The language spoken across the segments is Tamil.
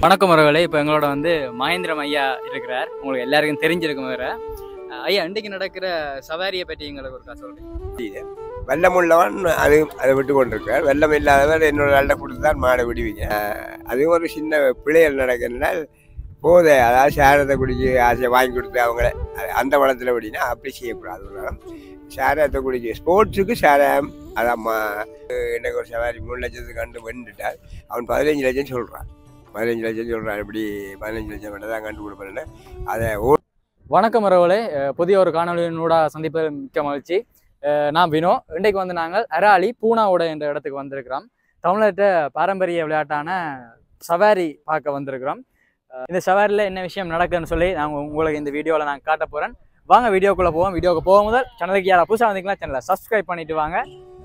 வணக்கம் அவர்களே. இப்போ எங்களோட மகேந்திரம் ஐயா இருக்கிறார். உங்களுக்கு எல்லாருக்கும் தெரிஞ்சிருக்கும் வேற. ஐயா, இன்றைக்கு நடக்கிற சவாரியை பற்றி எங்களுக்கு ஒரு சொல்றேன். வெள்ளம் உள்ளவன் அதை விட்டு கொண்டிருக்கார். வெள்ளம் இல்லாதவர் என்னோட நல்ல கொடுத்து தான் மாடை விடுவீங்க. அது ஒரு சின்ன பிள்ளைகள் நடக்கிறதுனால் போதை, அதாவது சாரத்தை குடிச்சு ஆசையை வாங்கி கொடுத்து அவங்கள அந்த வளத்தில் விடினா அப்படி செய்யக்கூடாது. சாரத்தை குடிச்சு ஸ்போர்ட்ஸுக்கு சாரம் அதாம்மா. எனக்கு ஒரு சவாரி 3 லட்சத்துக்கு கண்டு வெண்டுட்டார். அவன் 15 லட்சம் சொல்கிறான். 15 லட்சம் சொல்கிறான். இப்படி 15 லட்சம் வேண்டாம் தான் கண்டு கொடுப்பேன்னு அதை வணக்கம் அவர்களே. புதிய ஒரு காணொலியினூட சந்திப்பது மிக்க மகிழ்ச்சி. நான் வினோ. இன்றைக்கு நாங்கள் அராலி பூனாவோட என்ற இடத்துக்கு வந்திருக்கிறோம். தமிழர்கிட்ட பாரம்பரிய விளையாட்டான சவாரி பார்க்க வந்திருக்கிறோம். இந்த சவாரியில் என்ன விஷயம் நடக்குதுன்னு சொல்லி நாங்கள் உங்களுக்கு இந்த வீடியோவில் நான் காட்ட போகிறேன். வாங்க வீடியோக்குள்ளே போவோம். வீடியோக்கு போகும் முதல் சேனலுக்கு யாராவது புதுசாக வந்தீங்களா சேனலை சப்ஸ்கிரைப் பண்ணிட்டு வாங்க.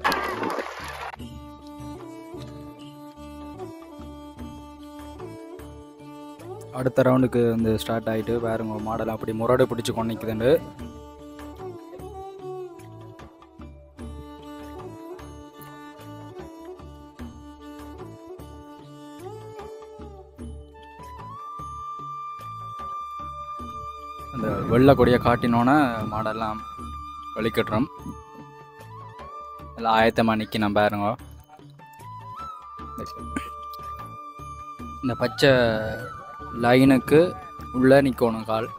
அடுத்த ரவுண்டுக்கு ஸ்டார்ட் ஆகிட்டு பாருங்க, மாடல் அப்படி முரடு பிடிச்சி கொண்டு நிற்குதுண்டு. அந்த வெள்ளை கொடியை காட்டினோன்னே மாடெல்லாம் வலிக்கட்டுறோம். எல்லாம் ஆயத்தமாக நிற்கணும் பாருங்க. இந்த பச்சை லைனுக்கு உள்ளே நிற்கணும் கால்.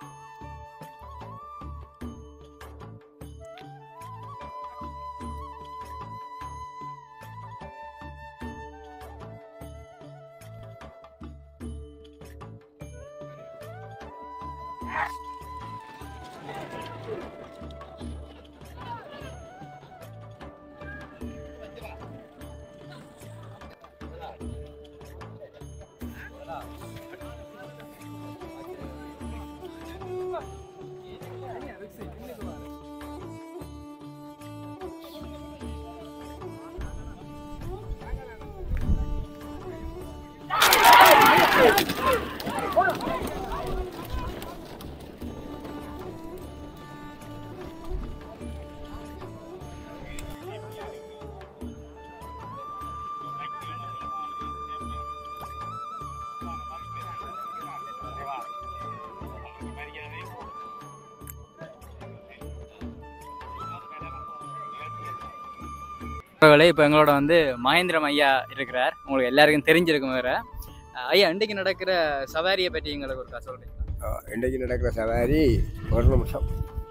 இப்போ எங்களோட மகேந்திரம் ஐயா இருக்கிறார். உங்களுக்கு எல்லாருக்கும் தெரிஞ்சிருக்கும் வேற. ஐயா, இன்றைக்கு நடக்கிற சவாரியை பற்றி எங்களுக்கு ஒரு சொல்றீங்க. இன்றைக்கு நடக்கிற சவாரி ஒரு நிமிஷம்.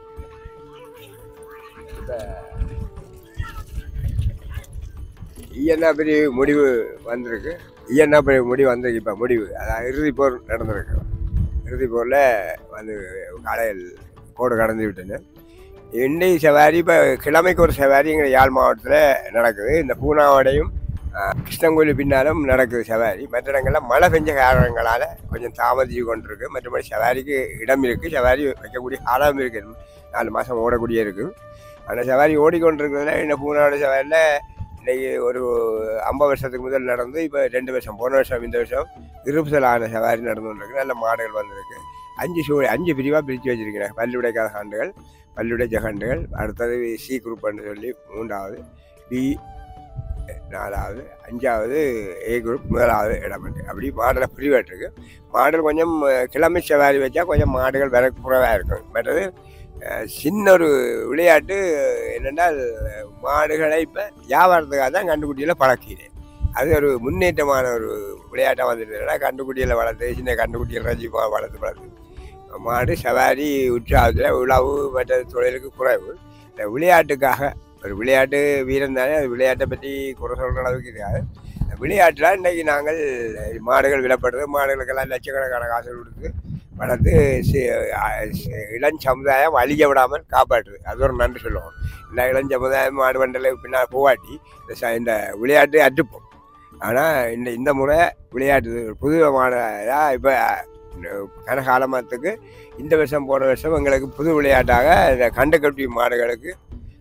இப்போ பெரிய முடிவு வந்திருக்கு. பெரிய முடிவு வந்திருக்கு. இப்போ முடிவு அதான் இறுதி போர் நடந்திருக்கு. இறுதி போரில் காலையில் கோடு கடந்து விட்டேன்னு இன்றைக்கு சவாரி இப்போ கிழமைக்கு ஒரு சவாரி எங்கள் யாழ் மாவட்டத்தில் நடக்குது. இந்த பூனாவோடையும் கிருஷ்ணங்கோயில் பின்னாலும் நடக்குது சவாரி. மற்ற இடங்கள்லாம் மழை பெஞ்ச காரணங்களால் கொஞ்சம் தாமதிச்சு கொண்டிருக்கு. மற்றபடி சவாரிக்கு இடம் இருக்குது. சவாரி வைக்கக்கூடிய காலம் இருக்குது. 4 மாதம் ஓடக்கூடிய இருக்குது. ஆனால் சவாரி ஓடிக்கொண்டிருக்கிறதுல இந்த பூனாவோட சவாரியில் இன்றைக்கி ஒரு 50 வருஷத்துக்கு முதல் நடந்து இப்போ 2 வருஷம், போன வருஷம் இந்த வருஷம் இருபுசலான சவாரி நடந்து கொண்டிருக்கு. நல்ல மாடுகள் வந்திருக்கு. 5 பிரிவாக பிரித்து வச்சுருக்கிறேன். பல்லுடைக்காத காண்டுகள், பல்லுடைய ஜகண்டுகள், அடுத்தது சி குரூப்னு சொல்லி 3வது, பி 4வது, 5வது ஏ குரூப் 1வது இடப்பட்டு அப்படி மாடலை பிரிவாட்டிருக்கு. மாடல் கொஞ்சம் கிழமை சவாரி வச்சா கொஞ்சம் மாடுகள் விலை குறைவாக இருக்கும். மற்றது சின்ன ஒரு விளையாட்டு என்னென்றால் மாடுகளை இப்போ வியாபாரத்துக்காக தான் கண்டுக்குட்டியில் பழக்கிறேன். அது ஒரு முன்னேற்றமான ஒரு விளையாட்டாக வந்துருந்ததுன்னா கண்டுக்குட்டியில் வளர்த்து சின்ன கண்டுக்குட்டியில் ரசிப்பாக வளர்த்து மாடு சவாரி உற்சாகத்தில் உழவு மற்ற தொழிலுக்கு குறைவு. இந்த விளையாட்டுக்காக ஒரு விளையாட்டு வீரன் தானே, அது விளையாட்டை பற்றி குறை சொல்கிற அளவுக்கு கிடையாது. விளையாட்டில் இன்றைக்கி நாங்கள் மாடுகள் விடப்படுறது, மாடுகளுக்கெல்லாம் லட்சக்கணக்கான காசு கொடுத்து வளர்த்து இளம் சமுதாயம் அழிய விடாமல் காப்பாற்றுது. அது ஒரு நன்றி சொல்லுவோம். இந்த இளம் சமுதாயம் மாடு வண்டலை பின்னால் போவாட்டி இந்த விளையாட்டு அற்றுப்போம். ஆனால் இந்த முறை விளையாட்டு புதுவிதமானதாக இப்போ கனகாலமாத்துக்கு இந்த வருஷம் போன வருஷம் எங்களுக்கு புது விளையாட்டாக இந்த கண்டுக்கட்டி மாடுகளுக்கு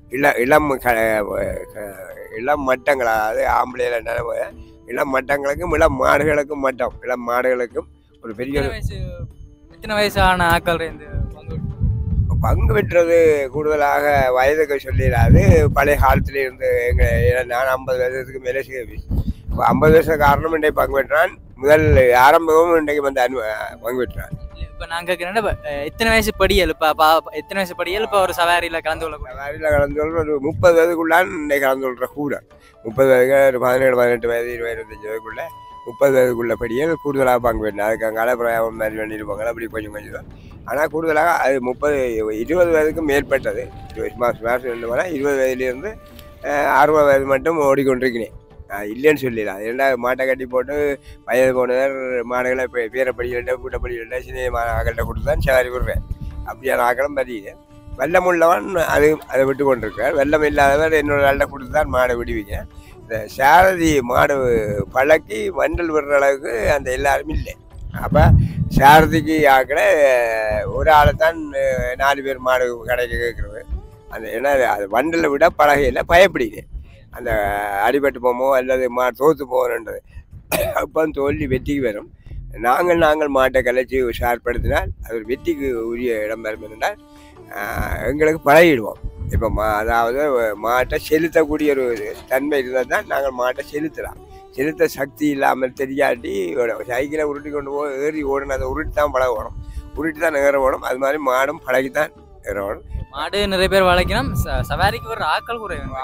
இளம் மட்டங்கள், அதாவது ஆம்பளையில் நிலவு இளம் மட்டங்களுக்கும் இளம் மாடுகளுக்கும் இளம் மாடுகளுக்கும் ஒரு பெரிய எத்தனை வயசான ஆக்கள் பங்கு பெற்றது கூடுதலாக வயதுக்கு சொல்லிடாது. பழைய காலத்தில் இருந்து நான் 50 வருஷத்துக்கு மேலே சேவி. 50 வருஷம் காரணம் இன்றைக்கு பங்கு பெற்றான். முதல் ஆரம்பமும் இன்றைக்கு வந்து பங்கு பெற்றார். இப்போ நாங்கள் கேட்குறேன்னா எத்தனை வயசு படியல் இப்போ எத்தனை வயசு படியல் இப்போ ஒரு சவாரியில் கலந்து கொள்ள சவாரியில் கலந்து கொள்ற ஒரு 30 வயதுக்குள்ளான் இன்றைக்கு கலந்து கொள்கிற கூட 30 வயது ஒரு 17 18 வயது 20 25 வயதுக்குள்ள 30 வயதுக்குள்ள படியல் கூடுதலாக பங்கு பெற்றேன். அதுக்கு அங்கே பிரயாணம் மாதிரி வேண்டியிருப்பாங்க அப்படி கொஞ்சம் கொஞ்சம். ஆனால் கூடுதலாக அது 20 வயதுக்கு மேற்பட்டது. 20 வயதுலேருந்து 60 வயது மட்டும் ஓடிக்கொண்டிருக்கிறேன். இல்லைன்னு சொல்லிடலாம். ஏன்னா மாட்டை கட்டி போட்டு வயது போனவர் மாடுகளை பேரப்படிகள்கிட்ட கூட்டப்படிகள்கிட்ட சின்ன ஆக்கள்கிட்ட கொடுத்து தான் சவாரி விடுறேன். அப்படியான ஆக்களும் பதிவு வெள்ளம் உள்ளவன் அதை விட்டு கொண்டிருக்கார். வெள்ளம் இல்லாதவர் என்னோட ஆள்கிட்ட கொடுத்து தான் மாடை விடுவீங்க. இந்த சாரதி மாடு பழக்கி வண்டல் விடுற அளவுக்கு அந்த எல்லாரும் இல்லை. அப்போ சாரதிக்கு ஆக்கிற ஒரு ஆளை தான் 4 பேர் மாடு கடைக்கு கேட்குறது. அந்த ஏன்னா அது வண்டலை விட பழகையில் பயப்படுது. அந்த அடிபட்டு போமோ அல்லது தோற்று போகணுன்றது அப்போ தோல்வி வெற்றிக்கு வரும். நாங்கள் மாட்டை கலைச்சி ஷார்படுத்தினால் அது வெற்றிக்கு உரிய இடம் வரும் என்றால் எங்களுக்கு பழகிடுவோம். இப்போ அதாவது மாட்டை செலுத்தக்கூடிய ஒரு தன்மை இருந்தால் தான் நாங்கள் மாட்டை செலுத்தலாம். செலுத்த சக்தி இல்லாமல் தெரியாட்டி சைக்கிளை உருட்டி கொண்டு போய் ஏறி ஓடணும். அதை உருட்டி தான் பழகணும், உருட்டி தான் ஏற ஓடும். அது மாதிரி மாடும் பழகித்தான் ஏறணும். மாடு நிறைய பேர் வளர்க்கணும். சவாரிக்கு ஒரு ஆக்கள்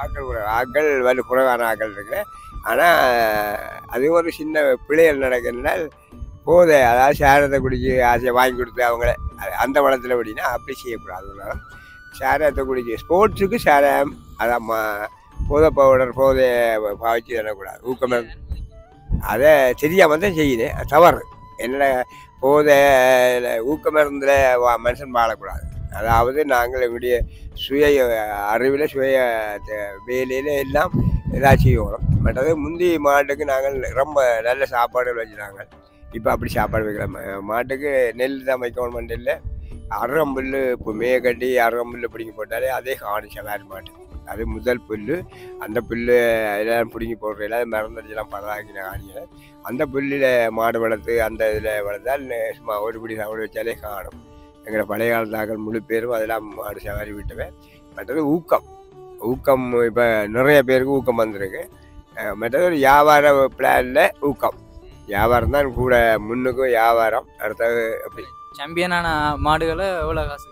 குறைவான ஆக்கள் இருக்கு. ஆனால் அது ஒரு சின்ன பிள்ளைகள் நடக்கிறதுனால் போதை, அதாவது சாரத்தை குடிச்சு ஆசையை வாங்கி கொடுத்து அவங்கள அந்த வளத்தில் அப்படின்னா அப்படி செய்யக்கூடாது. சாரத்தை குடிச்சு ஸ்போர்ட்ஸுக்கு சாரம் அதான் போதை பவுடர் போதையை பாய்ச்சி தரக்கூடாது. ஊக்கம் அதை தெரியாமல் தான் செய்யுது. தவறு என்னோட போதை ஊக்கமருந்தில் மனுஷன் வாழக்கூடாது. அதாவது நாங்கள் எங்களுடைய சுய அறிவில் சுய வேலையில் எல்லாம் ஏதாச்சும் செய்யணும். மற்றது முந்தி மாட்டுக்கு நாங்கள் ரொம்ப நல்ல சாப்பாடு வச்சுருந்தாங்க. இப்போ அப்படி சாப்பாடு வைக்கலாம். மாட்டுக்கு நெல் தான் வைக்கணும். மண்டில் அருகம்புல் இப்போ மேய கட்டி அருகம்புல் பிடிங்கி போட்டாலே அதே காணும் சவாரி மாட்டு. அது முதல் புல். அந்த புல் எல்லாம் பிடுங்கி போடுற எல்லாம் மறந்துடுச்செல்லாம் பரவாக்கின காணியில் அந்த புல்லில் மாடு வளர்த்து அந்த இதில் வளர்த்தால் சும்மா ஒரு பிடி சாப்பாடு வச்சாலே காணும். எங்களை பழைய காலத்தாக்கள் முழு பேரும் அதெல்லாம் மாடு சவாரி விட்டுவேன். மற்றது ஊக்கம் இப்போ நிறைய பேருக்கு ஊக்கம் வந்திருக்கு. மற்றது ஒரு வியாபார பிளானில் ஊக்கம் வியாபாரம் தான் கூட முன்னுக்கும் வியாபாரம். அடுத்தது அப்படி சாம்பியனான மாடுகளை எவ்வளோ காசு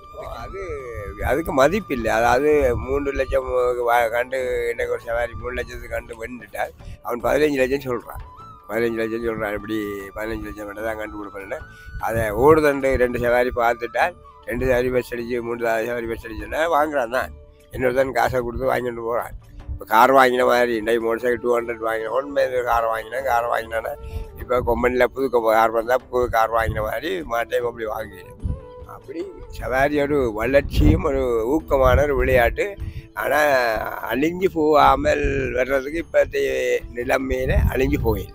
அதுக்கு மதிப்பு இல்லை. அதாவது 3 லட்சம் கண்டு இன்னைக்கு ஒரு சவாரி 3 லட்சத்துக்கு கண்டு வந்துட்டால் அவன் 15 லட்சம் சொல்கிறான். 15 லட்சம் சொல்கிறான். இப்படி 15 லட்சம் மட்டும் தான் கண்டு கொடுப்பேன்னு அதை ஓடுதண்டு 2 சவாரி பார்த்துட்டால் 2 சவாரி பஸ் அடிச்சு 3 சவாரி பஸ் அடிச்சுன்னா வாங்குறான் தான். இன்னொருத்தான் காசை கொடுத்து வாங்கிட்டு போகிறான். இப்போ கார் வாங்கின மாதிரி இன்றைக்கு மோட்டர் சைக்கிள் 200 வாங்கினேன். ஒன்றுமே கார் வாங்கினான்னா இப்போ கொம்பனில் புது கார் வந்தால் புது கார் வாங்கின மாதிரி மாட்டையும் அப்படி வாங்கினேன். அப்படி சவாரி ஒரு வளர்ச்சியும் ஒரு ஊக்கமான ஒரு விளையாட்டு. ஆனால் அழிஞ்சு போகாமல் வர்றதுக்கு இப்போத்தைய நிலைமையில் அழிஞ்சு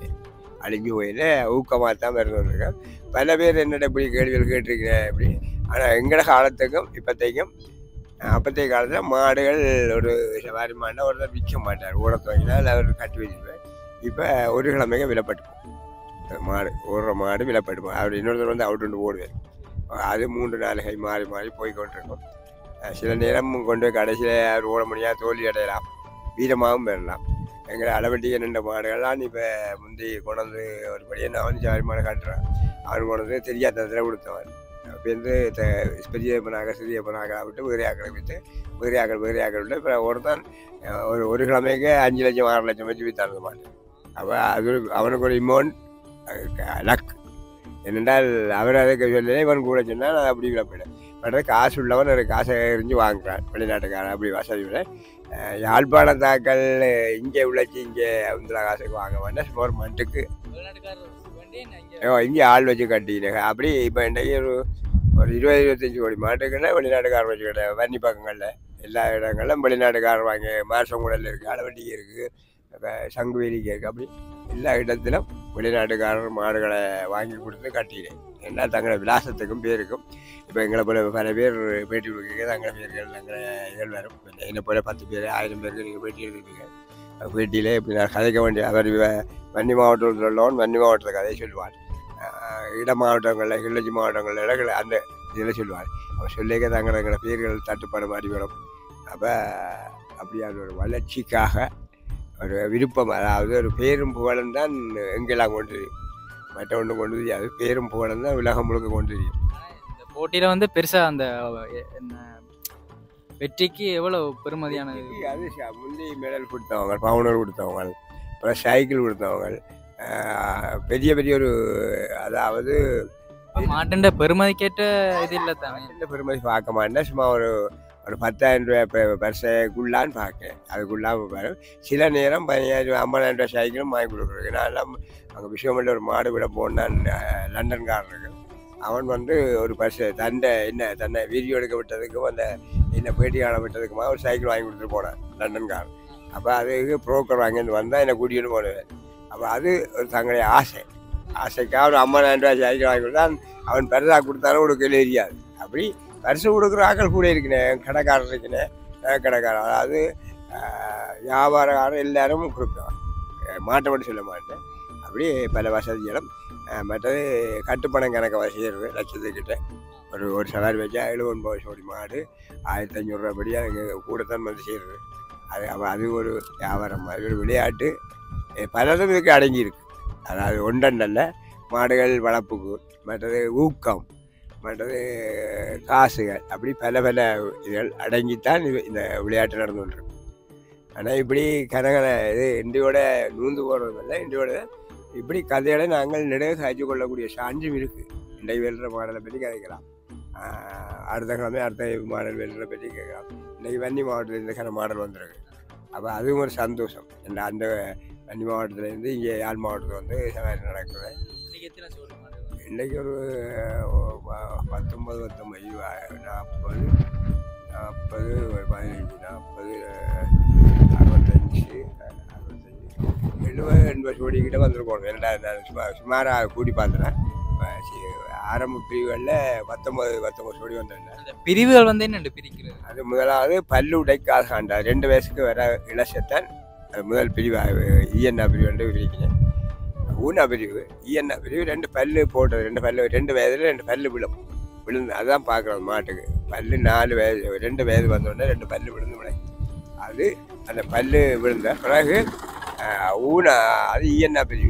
போயில ஊக்கமாக தான் வருதுங்க. பல பேர் என்னோட இப்படி கேள்விகள் கேட்டிருக்கிறேன் இப்படி. ஆனால் எங்களோட காலத்துக்கும் இப்போத்தைக்கும் அப்போத்தைய காலத்தில் மாடுகள் ஒரு சவாரி மாடினா ஒருத்தர் விற்க மாட்டார். ஓடத்து வாங்கினால் அவர் கட்டி வச்சுருப்பேன். இப்போ ஒரு கிழமைக்கு விலைப்பட்டுப்போம். மாடு ஓடுற மாடு விலைப்பட்டுப்போம். அவர் இன்னொருத்தர் வந்து அவுட்டு ஓடுவார். அது 3-4 கை மாறி போய் கொண்டிருக்கும். சில நேரம் கொண்டு போய் கடைசியில் அவர் ஓட முடியாது, தோல்வி அடையலாம், வீரமாகவும் பெறலாம். எங்களை அளவட்டியை நின்ற மாடுகள்லாம் இப்போ முந்தி கொண்டு வந்து ஒரு படியை நான் வந்து சவாரி மாடு காட்டுறேன். அவர் கொண்டு வந்து தெரியாத இடத்துல கொடுத்தவன். அப்போ வந்து பெரிய பண்ணாங்க சிறிய பண்ணாங்க விட்டு வேறு ஆக்களை விட்டு வேறு ஆக்கள் விட்டு இப்போ ஒருத்தான் ஒரு கிழமைக்கு 5 லட்சம் 6 லட்சம் வச்சு வித்தாங்க மாட்டேன். அப்போ அது அவனுக்கு ஒரு இமௌண்ட் லக் என்னென்றால் அவர் அதுக்கு சொல்லலை. இவன் கூட சொன்னால் நான் அப்படி விளப்பினேன். பட் காசு உள்ளவன் ஒரு காசை எறிஞ்சு வாங்குறான் வெளிநாட்டுக்காரன். அப்படி வசதியோட யாழ்ப்பாணத்தாக்கள் இங்கே உழைச்சி இங்கே இந்த காசுக்கு வாங்க வேண்டாம். சுமார் மண்ட்டுக்கு இங்கே ஆள் வச்சு கட்டினேன். அப்படி இப்போ இன்றைக்கு ஒரு 20-25 கோடி மாட்டுக்குன்னா வெளிநாட்டுக்காரர் வச்சு கிட்ட வன்னி பக்கங்களில் எல்லா இடங்களிலும் வெளிநாட்டுக்காரர் வாங்கி மாசங்குடல் இருக்குது, அளவட்டிக்கு இருக்குது, சங்குவேலிக்கு இருக்குது. அப்படி எல்லா இடத்திலும் வெளிநாட்டுக்காரர் மாடுகளை வாங்கி கொடுத்து கட்டினேன். ஏன்னா தங்களோட விலாசத்துக்கும் பேருக்கும். இப்போ எங்களை போல பல பேர் பேட்டி கொடுக்குறீங்க. தங்களை பேர்கள் தங்களை இதழ் வரும். என்னை போல 10 பேர் 1000 பேருக்கு நீங்கள் பேட்டி எடுத்துருப்பீங்க. பேட்டியில் இப்படி நான் கதைக்க வேண்டிய அவர் வன்னி மாவட்டத்தில் உள்ளவன் வன்னி மாவட்டத்தை கதையை சொல்லுவார். இட மாவட்டங்களில் கிள்ளச்சி மாவட்டங்களில் அந்த இதில் சொல்லுவார். அவர் சொல்லிக்க தங்களோட பேர்கள் தட்டுப்பாடு மாறி வரும். அப்போ அப்படியான ஒரு வளர்ச்சிக்காக ஒரு விருப்பம், அதாவது ஒரு பேரும் புகழும் தான் எங்கெல்லாம் கொண்டு மற்ற ஒன்று கொண்டு தெரியாது. பேரும் புகழும் தான் உலகம் முழுக்க கொண்டு தெரியும். இந்த போட்டியில வந்து பெருசா அந்த என்ன வெற்றிக்கு எவ்வளவு பெருமதியானது? அது முந்தைய மெடல் கொடுத்தவங்க, பவுனர் கொடுத்தவங்க, அப்புறம் சைக்கிள் கொடுத்தவங்க, பெரிய பெரிய ஒரு அதாவது மாட்டுண்ட பெருமதி கேட்ட இது இல்லை தானே. இந்த பெருமதி பார்க்க மாட்டேன். சும்மா ஒரு 10,000 ரூபாய் பரிசைக்குள்ளான்னு பார்க்கேன். அதுக்குள்ளாம பாரு சில நேரம் 15,000 50,000 ரூபாய் சைக்கிளும் வாங்கி கொடுக்குறது. நான் எல்லாம் அங்கே விஷயமில்ல ஒரு மாடு விட போனான் லண்டன்காரனுக்கு. அவன் வந்து ஒரு பரிசு தன்னை வீடியோ எடுக்க விட்டதுக்கும் அந்த என்ன பேட்டி காண விட்டதுக்குமா ஒரு சைக்கிள் வாங்கி கொடுத்துட்டு போனான் லண்டன்காரன். அப்போ அதுக்கு புரோக்கர் வாங்கிட்டு வந்தால் என்னை கூட்டிகிட்டு போனேன். அப்போ அது ஒரு தங்களுடைய ஆசைக்காக ஒரு 50,000 ரூபாய் சைக்கிள் வாங்கி கொடுத்தா அவன் பெருசாக கொடுத்தாலும் கொடுக்க தெரியாது. அப்படி பரிசு கொடுக்குற ஆக்கள் கூட இருக்கிறேன். கடைக்காரர் இருக்கிறேன், கடைக்காரர் அதாவது வியாபாரக்காரர் எல்லாரும் கொடுப்பேன். மாட்டை மட்டும் சொல்ல மாட்டேன். அப்படி பல வசதிகளும் மற்றது கட்டுப்பணம் கணக்க வசதி லட்சத்துக்கிட்ட ஒரு சவாரி வச்சா 79 கோடி மாடு 1,500 ரூபாய்படியாக எங்கள் கூடத்தான் வந்து செய்கிறது. அது ஒரு வியாபாரம், அது ஒரு விளையாட்டு. பலதும் இதுக்கு அடங்கியிருக்கு. அதாவது ஒன்றல்ல, மாடுகள் வளர்ப்புக்கு, மற்றது ஊக்கம், மற்றது காசுகள், அப்படி பல இதுகள் அடங்கித்தான் இந்த விளையாட்டு நடந்து கொண்டிருக்கு. ஆனால் இப்படி கனகனை இது இன்றையோட நூந்து போடுறதில்லை. இன்றையோட இப்படி கதைகளை நாங்கள் நெடுக காய்ச்சி கொள்ளக்கூடிய சான்றும் இருக்குது. இன்றைக்கு வெல்ற மாடலை பற்றி கதைக்கலாம், அடுத்த கிழமை அடுத்த மாடல் வெல்ற பற்றி கேட்கலாம். இன்றைக்கி வன்னி மாவட்டத்தில் இந்த மாடல் வந்திருக்கு. அப்போ அதுவும் ஒரு சந்தோஷம். அந்த வன்னி மாவட்டத்துலேருந்து இங்கே யாழ் மாவட்டத்தில் வந்து சவாரி நடக்குது. இன்றைக்கி ஒரு 19 19 40 40 ஒரு 15 40 65 70 80 கோடிக்கிட்ட வந்துருக்கோம். சுமாராக கூடி பார்த்துறேன். ஆரம்ப பிரிவுகளில் 19 கோடி வந்துருந்தேன். பிரிவுகள் வந்து என்ன பிரிக்கிறது? அது முதலாவது பல்லு உடைக்காக ஆண்டா 2 வயசுக்கு வர இளசத்தான் அது முதல் பிரிவு. இஎன்ஆ பிரிவு வந்து பிரிக்கிறேன். ஊனா பிரிவு, இஎன்ஆ பிரிவு 2 பல்லு போட்டது. 2 வயதில் 2 பல்லு விழுந்து அதுதான் பார்க்குறது மாட்டுக்கு. பல்லு 4 வயது 2 வயது வந்தோடனே 2 பல்லு விழுந்து விட அது அந்த பல்லு விழுந்த பிறகு ஊனா அது இஎன்ஆ பிரிவு.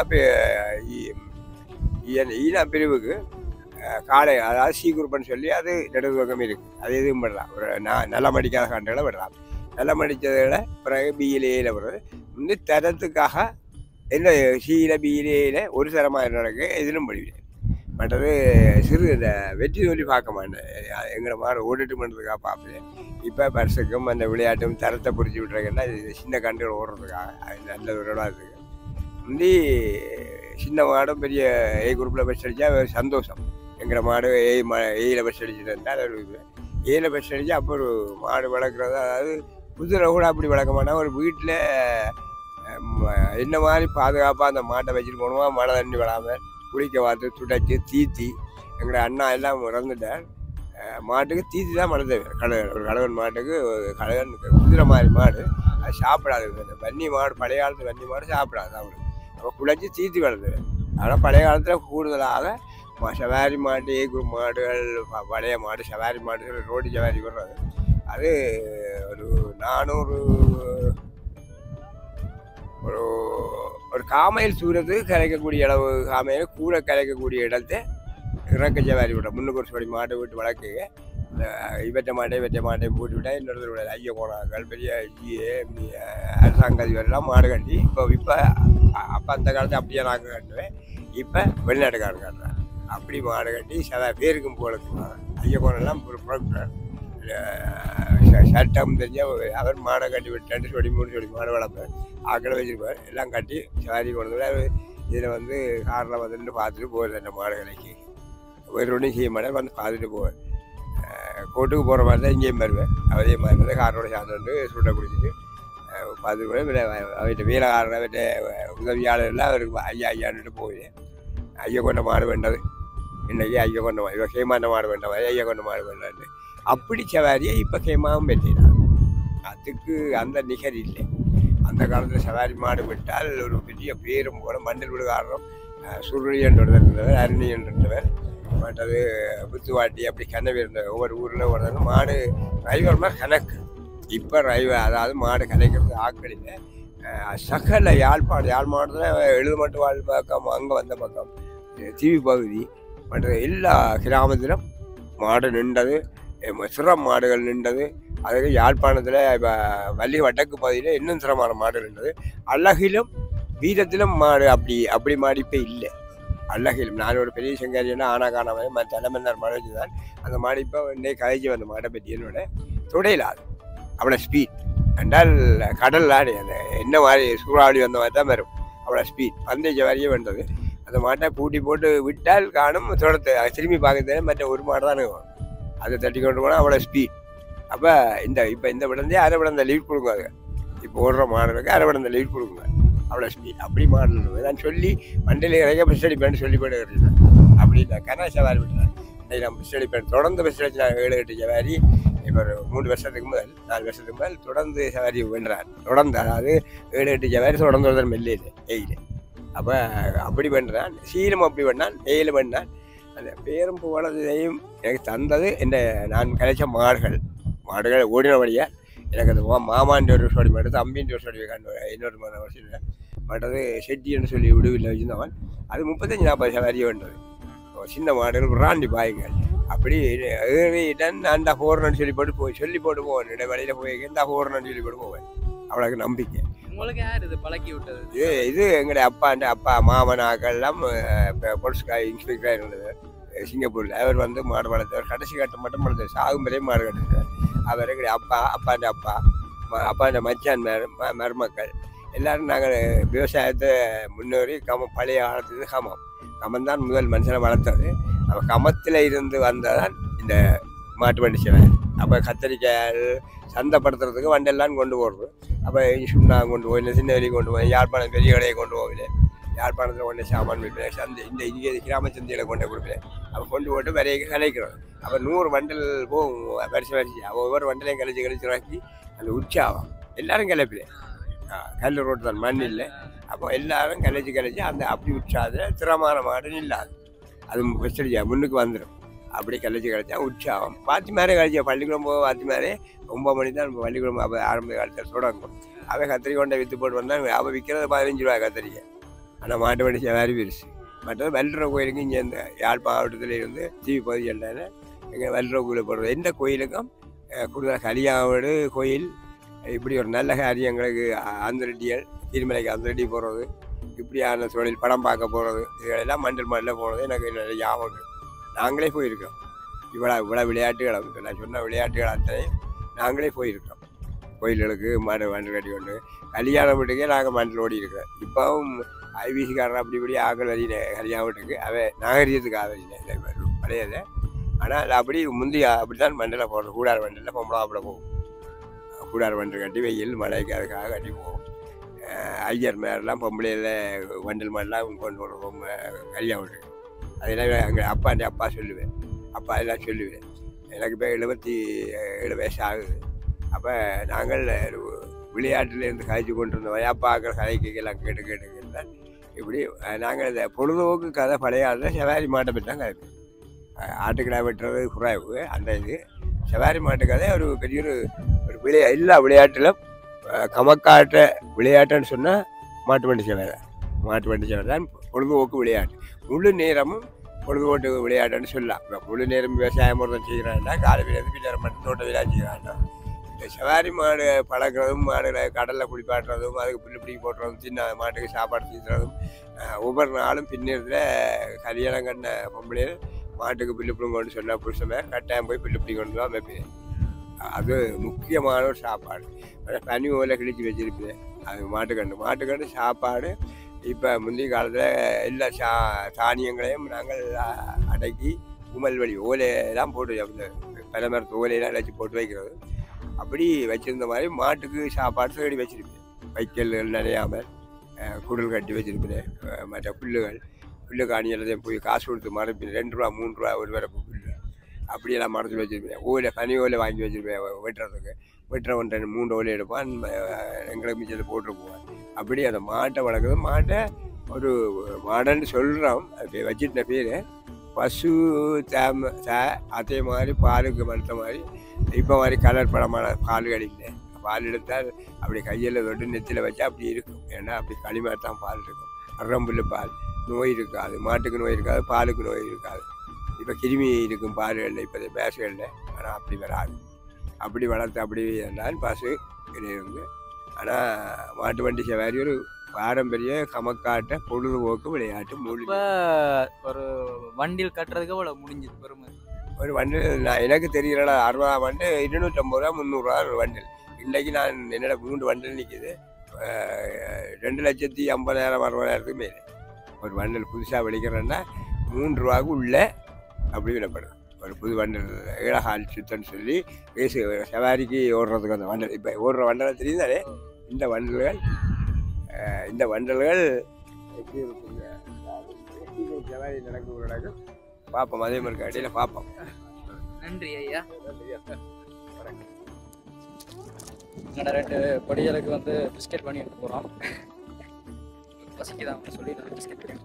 ஈனா பிரிவுக்கு காளை அதாவது சி குரூப்னு சொல்லி அது நெடுதுவக்கம் இருக்குது. அது எதுவும் விடலாம். ஒரு நல்ல மடிக்காத கண்டுகளை விடலாம். நல்ல மடித்ததில் பிறகு பியிலேயில் விடுறது வந்து தரத்துக்காக என்ன சியில் பியிலேயில் ஒரு தரமாக நடக்கு எதிலும் படிக்கிறேன். மற்றது சிறு இந்த வெற்றி தோல்வி பார்க்க மாட்டேன். எங்களை மாதிரி ஓடிட்டு பண்ணுறதுக்காக பார்ப்பேன். இப்போ பரிசுக்கும் அந்த விளையாட்டும் தரத்தை பிடிச்சி விட்றதுன்னா சின்ன கண்டுகள் ஓடுறதுக்காக அது நல்ல ஒரு இடம் இருக்குது. முந்தி சின்ன மாடும் பெரிய ஏ குரூப்பில் பஸ் அடித்தா ஒரு சந்தோஷம். எங்களை மாடு ஏயில் பஸ் அடிச்சுட்டு இருந்தால் அது ஏயில் பஸ் அடித்தா அப்போ ஒரு மாடு வளர்க்குறது, அதாவது குதிரை கூட அப்படி வளர்க்க மாட்டான். ஒரு வீட்டில் என்ன மாதிரி பாதுகாப்பாக அந்த மாட்டை வச்சுட்டு போனோமா, மழை தண்ணி விடாமல் குளிக்க பார்த்து துடைச்சி தீத்தி. எங்களோட அண்ணா எல்லாம் இறந்துட்டார். மாட்டுக்கு தீத்தி தான் மழை தேவை. ஒரு கலவன் மாட்டுக்கு கலவன் குதிரை மாதிரி மாடு அது சாப்பிடாது. வன்னி மாடு பழைய காலத்து வன்னி மாடு சாப்பிடாது. அவனுக்கு அப்போ குழைச்சி தீத்தி வளர்ந்து. ஆனால் பழைய காலத்தில் கூடுதலாக சவாரி மாட்டு குரூப் மாடுகள், பழைய மாடு சவாரி மாடு ரோடு சவாரி வர்றது அது ஒரு 400 ஒரு காமையில் சூரத்துக்கு கரைக்கக்கூடிய அளவு காமையில் கூட கரைக்கக்கூடிய இடத்தை இறக்க சவாரி விட 300 கோடி மாட்டை விட்டு வளர்க்க இவற்றை மாட்டையும் போட்டு விட்டால் இன்னொரு விட ஐயா போனாக்கள் பெரிய அரசாங்க அதிபரெல்லாம் மாடு கட்டி இப்போ அப்போ அந்த காலத்தை அப்படியே நாங்கள் கட்டுவேன். இப்போ வெளிநாட்டுக்காரன் காட்டுறேன். அப்படி மாடு கட்டி சில பேருக்கும் போலக்குவாங்க. ஐயா போனெல்லாம் புறப்படுறார். சட்டம் தெரிஞ்ச அவர் மாடை கட்டி விட்டு 2 கோடி 3 கோடி மாடு வளர்ப்பார். ஆக்களை வச்சுருப்பார். எல்லாம் கட்டி சவாரி கொண்டு இதில் வந்து காரில் வந்துட்டு பார்த்துட்டு போகிறது. அந்த மாடுகளுக்கு ஒரு ஒன்றும் செய்ய மாட்டேன். வந்து பார்த்துட்டு போவேன். கோட்டுக்கு போகிற மாதிரி தான் இங்கேயும் வருவேன். அதே மாதிரி தான் காரோட சார்ந்து வந்து சுட்டை குடிச்சிட்டு பார்த்துட்டு போய் அவர்கிட்ட வீரகாரன் அவர்கிட்ட உதவியாளர்லாம் அவருக்கு ஐயான்ட்டு போவேன். ஐயா கொண்ட மாடு வேண்டது இன்றைக்கி ஐயா கொண்ட மாடு, இவன் கேமாண்ட மாடு வேண்டாம், ஐயா கொண்ட மாடு வேண்டான்னு அப்படி சவாரியை இப்போ கேமாவும் வெட்டினான். அதுக்கு அந்த நிகர் இல்லை. அந்த காலத்தில் சவாரி மாடு விட்டால் ஒரு பெரிய பேரும் போல மண்டல் விடுகாரம் சுருளி என்றவர் இருந்தவர், அருணி என்றவர், மற்றது புத்துவாட்டி, அப்படி கனவு இருந்தவர். ஒவ்வொரு ஊரில் ஒரு மாடு டிரைவர் மாதிரி கணக்கு. இப்போ டிரைவர் அதாவது மாடு கலைக்கிறது ஆக்களில் சகல யாழ் மாவட்டத்தில் எழுதுமட்டு வாழ் பக்கம் அங்கே வந்த பக்கம் தீவி பகுதி மற்ற எல்லா கிராமத்திலும் மாடு நின்றது, சிரம் மாடுகள் நின்றது. அதுக்கு யாழ்ப்பாணத்தில் இப்போ வள்ளி வடக்கு பகுதியில் இன்னும் சிரமமான மாடு நின்றது. அழகிலும் வீரத்திலும் மாடு அப்படி மாடு இப்போ இல்லை. அழகிலும் நான் ஒரு பெரிய செங்காரின்னா ஆனா காணாமல் தலைமன்னார் மாடு வச்சு தான் அந்த மாடு இப்போ இன்னைக்கு கதைச்சி வந்த மாடை பற்றி என்னோட துடையிலாது அவ்வளோ ஸ்பீட் என்றால் கடல் ஆடி அந்த என்ன மாதிரி சூறாவளி வந்த மாதிரி தான் வரும். அவ்வளோ ஸ்பீட் பந்தேஜ வரையே வந்தது. அந்த மாட்டை பூட்டி போட்டு விட்டால் காணும் தொடர்த்து திரும்பி பார்க்கறது மற்ற ஒரு மாடு தானே அதை தட்டி கொண்டு போனால் அவ்வளோ ஸ்பீட். அப்போ இந்த விடந்தே அரை விடந்த லீவ் கொடுங்க. அது இப்போ ஓடுற மாடலுக்கு அரை விடந்த லீவ் கொடுங்க. அவ்வளோ ஸ்பீட் அப்படி மாடல் நான் சொல்லி மண்டையில் இறங்க பஸ் அடிப்பேன்னு சொல்லி போட்டு இருக்கேன். அப்படி நான் கனா சவாரி விட்டுறேன். இன்னைக்கு நான் பஸ் அடிப்பேன். தொடர்ந்து பஸ் அடிச்சு நான் 7-8 சவாரி இப்போ ஒரு 3 வருஷத்துக்கு முதல் 4 வருஷத்துக்கு முதல் தொடர்ந்து சவாரி வென்றான். தொடர்ந்து அதாவது 7-8 சவாரி தொடர்ந்து ஒருத்தர் மெல்லையில் எயில். அப்போ அப்படி பண்ணுறான். சீரம் அப்படி பண்ணான், எயில் பண்ணான். அந்த பேரும் புகழதையும் எனக்கு தந்தது நான் கலைச்ச மாடுகள் ஓடின வழியாக எனக்கு அந்த மாமான்ற ஒரு சொடி மாடு, தம்பின்ற ஒரு சொடி கண்டு இன்னொரு வருஷம் மற்றது செட்டின்னு சொல்லி விடுவில் வச்சுருந்தவன். அது 35-40 சவாரி வந்தது. சின்ன மாடுகள் விராண்டி பாயுங்கள். அப்படி ஏறிடன் நான் போடுறேன்னு சொல்லி போட்டு போவேன். இடைவெளியில் போய் எந்த போடுறேன்னு சொல்லி போட்டு போவேன். அவ்வளோக்கு நம்பிக்கை. உங்களுக்கு யார் இது பழக்கி விட்டது? இது எங்களுடைய அப்பா மாமனாக்கெல்லாம் பொலிஸ்காய் இன்ஸ்பெக்டராக இருந்தது சிங்கப்பூரில். அவர் வந்து மாடு வளர்த்தவர். கடைசி கட்டம் மட்டும் வளர்த்தார். சாகும் வரையும் மாடு கட்டுறார். அவர் எங்களுடைய அப்பாண்ட மச்சான் மருமக்கள் எல்லோரும் நாங்கள் விவசாயத்தை முன்னேறி பழைய காலத்துக்கு கமம் தான் முதல் மனுஷனை வளர்த்தது. அப்போ கமத்தில் இருந்து வந்ததான் இந்த மாட்டு வண்டி சேவை. அப்போ கத்திரிக்காய் சந்தைப்படுத்துறதுக்கு வண்டெல்லாம் கொண்டு போடுறது. அப்போ சுண்ணாங்க கொண்டு போய் சின்ன வெளியே கொண்டு போய் யாழ்ப்பாணம் பெரிய கடையை கொண்டு போகல. யாழ்ப்பாணத்தில் கொண்டு சாமான் வைப்பேன். சந்தை இங்கே கிராம சந்தையில் கொண்டு கொடுப்பேன். அப்போ கொண்டு போட்டு வரைய கலைக்கிறோம். அப்போ 100 வண்டல் போகும் வரிசை ஒவ்வொரு வண்டலையும் கழிச்சு வாக்கி அந்த உற்சாகம் எல்லோரும் கிளப்பினேன். கல் ரோட்டு தான் மண் இல்லை. அப்போ எல்லோரும் கழிச்சு அந்த அப்படி உற்சாகத்தில் திறமான மாடு இல்லாது அது ஃபெஸ்டிவா முன்னுக்கு வந்துடும். அப்படி கழிச்சா உற்சாகம். வாத்தி மாதிரி கழிச்சா பள்ளிக்கூடம் போக வாத்தி மாதிரி 9 மணி தான் பள்ளிக்கூடம் அப்போ ஆரம்ப காலத்தில் தொடங்கும். அவன் கத்திரிக்கொண்டை விற்று போட்டு வந்தால் அவள் விற்கிறது 15 ரூபா கத்திரிக்கை. ஆனால் மாட்டு வண்டி சேவாரி பெருசு. மற்றது வெள்ளற கோயிலுக்கு இங்கே இந்த யாழ் மாவட்டத்தில் இருந்து தீவி பகுதி எல்லாமே எங்கள் வெள்ளற கோயிலுக்கு போடுறது. எந்த கோயிலுக்கும் கூடுதலாக கலியாவோடு கோயில் இப்படி ஒரு நல்ல காரியங்களுக்கு ஆந்திரெட்டிகள் திருமலைக்கு ஆந்திரெட்டி போகிறது, இப்படியான தொழில் படம் பார்க்க போகிறது, இதெல்லாம் மண்டல் மாடலில் போகிறது எனக்கு நிறைய ஞாபகம். நாங்களே போயிருக்கோம். இவ்வளோ விளையாட்டுகள் இப்போ நான் சொன்ன விளையாட்டுகள் அத்தனையும் நாங்களே போயிருக்கோம். கோயில்களுக்கு மண்டல் கட்டி கொண்டு கல்யாண வீட்டுக்கே நாங்கள் மண்டல் ஓடி இருக்கிறோம். இப்போவும் ஐபிசிக்காரன் அப்படி இப்படி ஆக்கள் வரையில கல்யாண வீட்டுக்கு அவன் நாகரீகத்துக்கு ஆவரியில் பழையதை. ஆனால் அப்படி முந்தைய அப்படி தான் மண்டலை போடுறது. கூடார மண்டலில் பொம்பளாப்பில் போகும். கூடார மண்டல் கட்டி வெயில் மழைக்கு அதுக்காக கட்டி போகும். ஐயர் மேலாம் பொம்பளையில் வண்டல் மாடெலாம் கொண்டு வருவோம் கல்யாண வீட்டுக்கு. அதெல்லாம் எங்கள் அப்பா சொல்லுவேன். எல்லாம் சொல்லுவேன். எனக்கு இப்போ 77 வயசு ஆகுது. அப்போ நாங்கள் விளையாட்டுலேருந்து கழிச்சு கொண்டு இருந்தோம். அப்பாக்கிற கதைக்கெல்லாம் கேட்டு தான் இப்படி நாங்கள் இந்த பொழுதுபோக்கு கதை பழைய காலத்தில் சவாரி மாட்டை பற்றி தான் கதைப்போம். ஆட்டுக்கடை வெட்டுறது குறைவு. அந்த இது சவாரி மாட்டு கதை ஒரு பெரிய ஒரு எல்லா விளையாட்டிலும் கமக்காட்ட விளையாட்டுன்னு சொன்னால் மாட்டு வண்டி சேவை தான் பொழுதுபோக்கு விளையாட்டு. முழு நேரமும் பொழுதுபோக்கு விளையாட்டுன்னு சொல்லலாம். இப்போ முழு நேரம் விவசாயம் ஒருத்தன் செய்கிறான்னா காலையிலேருந்து பின்னர் மட்டும் தோட்ட விளையாட்டு செய்கிறான்னா இந்த சவாரி மாடு பழக்கிறதும் மாடுகளை கடலில் குளிப்பாட்டுறதும் அதுக்கு புல்லு பிடிக்கி போட்டுறதும் சின்ன மாட்டுக்கு சாப்பாடு செய்கிறதும் ஒவ்வொரு நாளும் பின்னத்தில் கல்யாணம் கண்ண பொம்பளையில் மாட்டுக்கு புல்லு பிடிங்கொண்டு சொன்னால் புருஷமே கட்டாயம் போய் புல்லு பிடி கொண்டு தான் வைப்பேன். அது முக்கியமான ஒரு சாப்பாடு. பனி ஓலை கிழிச்சி வச்சிருப்பேன். அது மாட்டுக்கண்டு சாப்பாடு. இப்போ முந்தைய காலத்தில் எல்லா தானியங்களையும் நாங்கள் அடக்கி உமல் வழி ஓலையெல்லாம் போட்டு அந்த பனைமரத்து ஓலையெல்லாம் இழைச்சி போட்டு வைக்கிறது. அப்படி வச்சுருந்த மாதிரி மாட்டுக்கு சாப்பாடு தேடி வச்சுருப்பேன். வைக்கல்கள் நினையாமல் குடல் கட்டி வச்சுருப்பேன். மற்ற புல்லு காணி எல்லாத்தையும் போய் காசு கொடுத்து மறைப்பேன். 2 ரூபா 3 ரூபா ஒரு வரப்பு புல்லு அப்படியெல்லாம் மறைச்சி வச்சுருப்பேன். பனி ஓலை வாங்கி வச்சுருப்பேன் வெட்டுறதுக்கு. வெட்டுறவன் 3 ஓலை எடுப்பான். எங்களுக்கு மிச்சத்தை போட்டு போவான். அப்படி அந்த மாட்டை வளர்க்குறது. மாட்டை ஒரு மாடன்னு சொல்கிறோம். அது வச்சுட்ட பேர் பசு அதே மாதிரி பாலுக்கு மறுத்த மாதிரி இப்போ மாதிரி கலர் படமான பால்கள் இல்லை. பால் எடுத்தால் அப்படி கையில் தொட்டு நெத்தியில் வச்சா அப்படி இருக்கும். ஏன்னா அப்படி களிமாக தான் பால் இருக்கும். அறம்புல் பால் நோய் இருக்காது, மாட்டுக்கு நோய் இருக்காது, பாலுக்கு நோய் இருக்காது. இப்போ கிருமி இருக்கும் பால்களில், இப்போ பேசுகளில், ஆனால் அப்படி வராது. அப்படி வளர்த்து அப்படி இருந்தால் பசு இருந்து. ஆனால் மாட்டு வண்டி சவாரி ஒரு பாரம்பரிய கமக்காட்ட பொழுதுபோக்கு விளையாட்டு. இப்போ ஒரு வண்டியில் கட்டுறதுக்கு அவ்வளோ முடிஞ்சது பெருமை. ஒரு வண்டில் நான் எனக்கு தெரியல 60 வண்டு 250 ரூபா 300 ரூபா ஒரு வண்டில். இன்றைக்கு நான் என்னோட 3 வண்டில் நிற்கிது 2,50,000 60,000 மேலே. ஒரு வண்டில் புதுசாக வெளிக்கிறேன்னா 3 ரூபாவுக்கு உள்ள அப்படி விடப்படுது. ஒரு புது வண்டல் ஏழகால் சுத்தன்னு சொல்லி ரேசு சவாரிக்கு ஓடுறதுக்கு அந்த வண்டல் இப்போ ஓடுற வண்டல் தெரியுதானே. இந்த வண்டல்கள் எப்படி இருக்குங்க சவாரி நடக்கும் பார்ப்போம். அதே மாதிரி அடியில் பார்ப்போம். நன்றி ஐயா. என்னோட 2 படிகளுக்கு வந்து பிஸ்கெட் பண்ணி எடுத்து போகிறோம். பசிக்குதான் சொல்லி நான் பிஸ்கெட் பண்ணி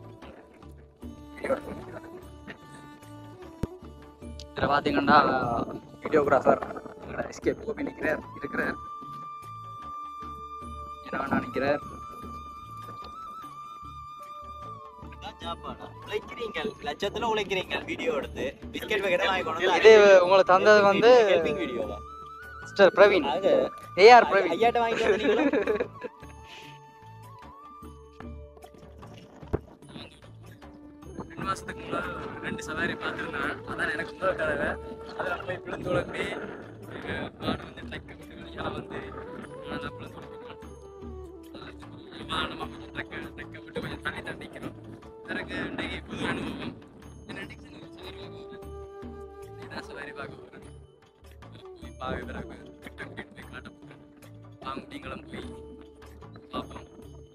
இதில் பார்த்தீங்கன்னா வீடியோகிராஃபர் எஸ்கேப் கோபி இருக்கிறார். என்ன நினைக்கிறார்? லட்சத்துல உழைக்கிறீங்க வீடியோ எடுத்து பிஸ்கெட் பேக்கெட் வாங்கி கொண்டு இது உங்களுக்கு தந்தது வந்து வீடியோ தான் மிஸ்டர் பிரவீன், ஏஆர் பிரவீன். ஐயாட்ட வாங்கிட்டு வந்தீங்களா? 2 மாசத்துக்கு முன்னாடி 2 சவாரி பார்த்துருந்தேன். அதான் எனக்கு முதல் தடவை. அதில் போய் பிளந்து உழப்பி மாடு வந்து ட்ரக்கு விட்டு வெளியால் வந்து நல்லா பிளந்து உழப்பிக்கலாம். நம்ம கொஞ்சம் ட்ரக்கை விட்டு கொஞ்சம் தண்ணி தண்டிக்கணும். எனக்கு இன்றைக்கு புது அனுபவம். என்னைக்கு சவாரி பார்க்க போகிறேன். போய் பார்க்க பிறகு கிட்ட கூட்டிகிட்டு போய் காட்ட போகிறேன். வாங்க நீங்களும் போய் பார்ப்போம்.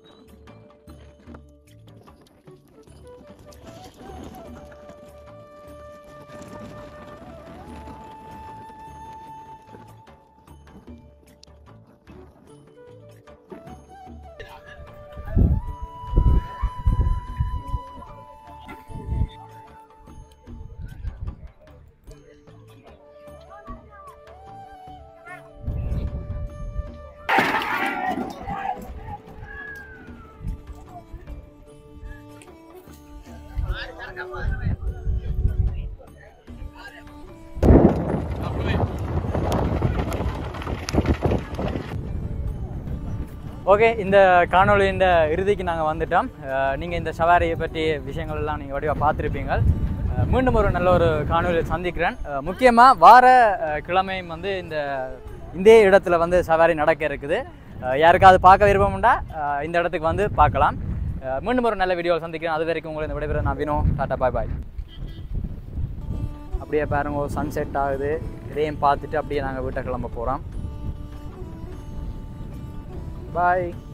ஓகே, இந்த காணொலியின் இறுதிக்கு நாங்கள் வந்துட்டோம். நீங்கள் இந்த சவாரியை பற்றி விஷயங்கள் எல்லாம் நீங்கள் வடிவாக பார்த்துருப்பீங்க. மீண்டும் ஒரு நல்ல ஒரு காணொலியில் சந்திக்கிறேன். முக்கியமாக வார கிழமையும் வந்து இந்த இடத்துல வந்து சவாரி நடக்க இருக்குது. யாருக்காவது பார்க்க விருப்பம்ண்டா இந்த இடத்துக்கு வந்து பார்க்கலாம். மீண்டும் ஒரு நல்ல வீடியோவில் சந்திக்கிறேன். அது வரைக்கும் உங்களை இந்த விடைபெற நான் வினோ. டாட்டா, பாய் பாய். அப்படியே பாருங்க, சன்செட் ஆகுது. இதையும் பார்த்துட்டு அப்படியே நாங்கள் வீட்டை கிளம்ப போகிறோம். பாய்.